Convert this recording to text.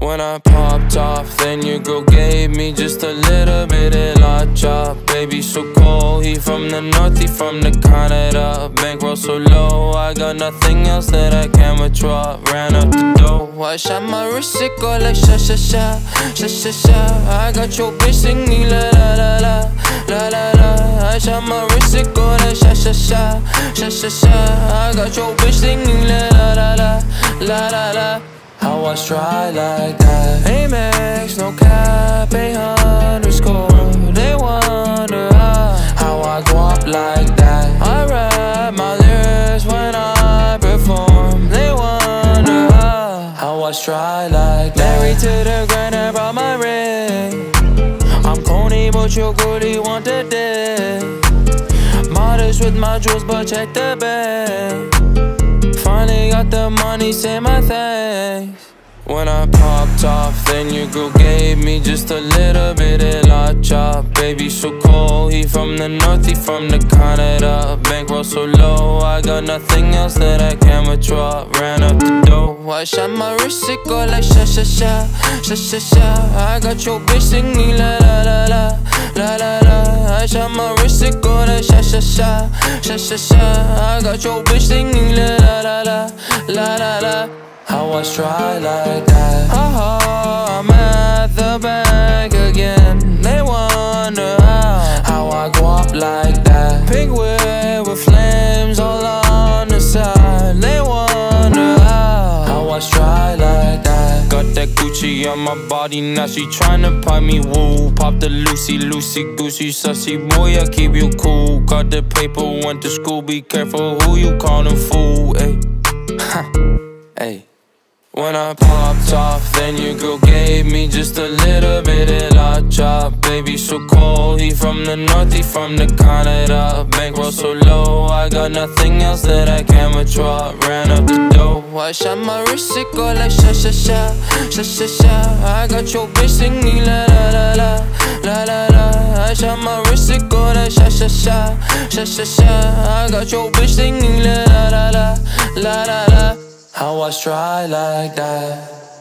When I popped off, then your girl gave me just a little bit of la chop. Baby so cold, he from the north, he from the Canada. Bankroll so low, I got nothing else that I can withdraw. Ran up the dough, I shot my wrist, it go like sha sha sha, sha sha sha. I got your bitch singing la la la la, la la la. I shot my wrist, it go like sha sha sha, sha sha sha. I got your bitch singing la la la la, la la la. How I stride like that? Amex, no cap, _. They wonder how I go up like that. I rap my lyrics when I perform. They wonder how I stride like that. Married to the grind, I brought my ring. I'm corny, but your goodie want the dick. Modest with my jewels, but check the bag. Finally got the money, say my thanks. When I popped off, then your girl gave me just a little bit of la chop. Baby so cold, he from the north, he from the Canada. Bankroll so low, I got nothing else that I can withdraw. Ran up the dough, I shot my wrist, it go like sha sha sha, sha sha sha. I got your bitch singing la la la la, la la la. I shot my wrist, it go like sha sha sha, sha sha sha. I got your bitch singing la la la la, la la la. How I stride like that. I'm at the bank again. They wonder how I go up like that. Pink whip with flames all on the side. They wonder how I stride like that. Got that Gucci on my body, now she tryna pipe me, woo. Pop the Lucy, loosey goosey, sussy boy, I keep you cool. Got the paper, went to school, be careful who you callin' fool, ayy. Ayy. When I popped off, then your girl gave me just a little bit of la chop. Baby so cold, he from the north, he from the Canada. Bankroll so low, I got nothing else that I can withdraw. Ran up the dough, I shot my wrist, it go like sha sha sha, sha sha sha. I got your bitch singing la la la la, la la la. I shot my wrist, it go like sha sha sha, sha sha sha. I got your bitch singing la la la la, la la la. How I stride like that.